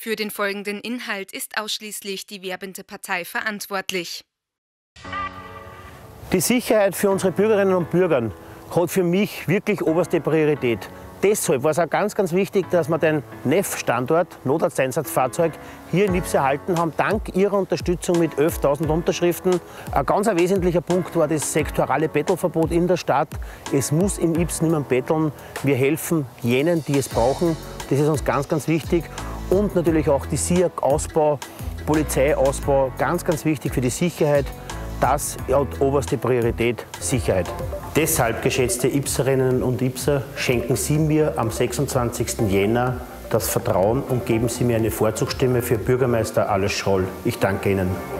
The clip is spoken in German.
Für den folgenden Inhalt ist ausschließlich die werbende Partei verantwortlich. Die Sicherheit für unsere Bürgerinnen und Bürger hat für mich wirklich oberste Priorität. Deshalb war es auch ganz, ganz wichtig, dass wir den NEF-Standort, Notarzteinsatzfahrzeug, hier in Ybbs erhalten haben, dank Ihrer Unterstützung mit 11.000 Unterschriften. Ein ganz wesentlicher Punkt war das sektorale Bettelverbot in der Stadt. Es muss in Ybbs niemand betteln. Wir helfen jenen, die es brauchen. Das ist uns ganz, ganz wichtig. Und natürlich auch die SIAG-Ausbau, Polizeiausbau, ganz, ganz wichtig für die Sicherheit. Das hat oberste Priorität, Sicherheit. Deshalb, geschätzte Ybbserinnen und Ybbser, schenken Sie mir am 26. Jänner das Vertrauen und geben Sie mir eine Vorzugsstimme für Bürgermeister Alois Schroll. Ich danke Ihnen.